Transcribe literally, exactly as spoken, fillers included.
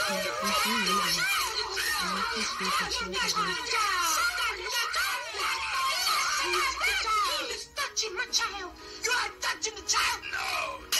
Touching my child! You are touching the child! No!